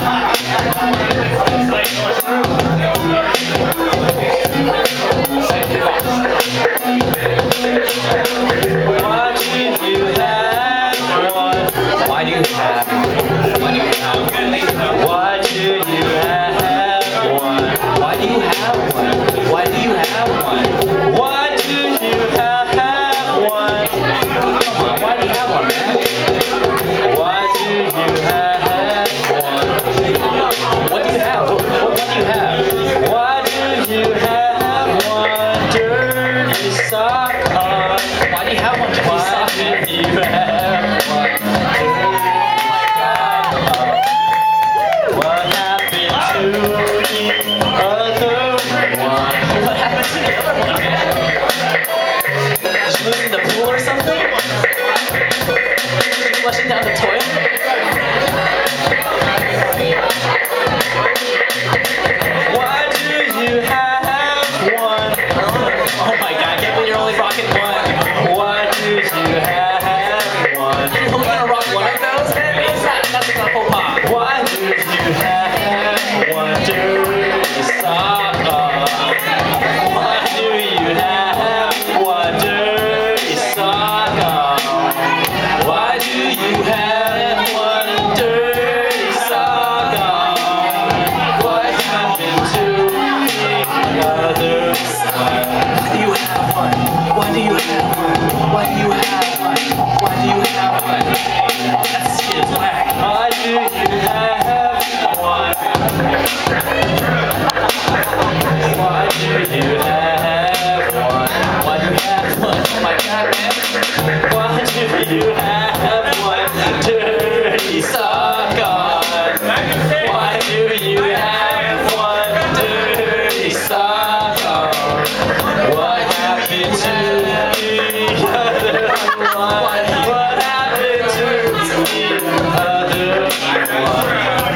Flushing down the toilet? Why do you have one? Oh my god, I can't believe you're only rocking one. Why do you have one? You're only gonna rock one of those? That's not full pop. Why do you have one dirty sock? Why do you have one dirty sock? Why do you have one dirty sock on? What happened to the other side? Why do you have one? Why do you have one? Why do you have one? Why do you have one? That shit is whack. Why do you have one? Why do you have one? Why do you have one? Oh my god, man. Why do you have one dirty sock on? Why do you have one dirty sock on? What happened to the other one? What happened to the other one?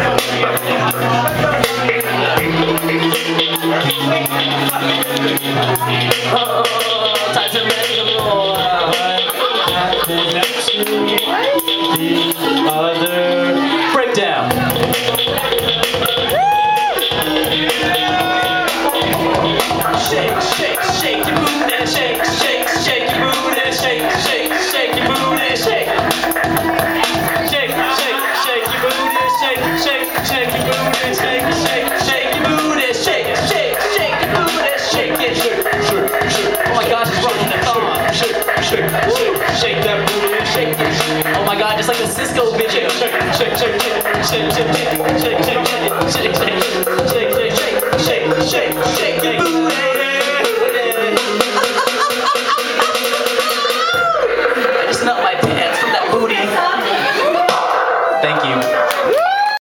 Oh, time to make the more. The other breakdown. Shake, shake, shake your booty, shake, shake, shake your booty, shake, shake, shake your booty, shake. Shake, shake, shake your booty, shake, shake, shake your booty, shake, shake, shake your booty, shake, shake, shake your booty, shake it, shake, shake, shake. Oh my gosh, it's rocking the thong. Shake, shake, shake, shake that booty, shake it. Oh my god, just like the Cisco bitch. Shake, shake, shake, shake, shake, shake, shake, shake, shake, shake, shake, shake, shake, shake, shake, shake, shake, shake your booty.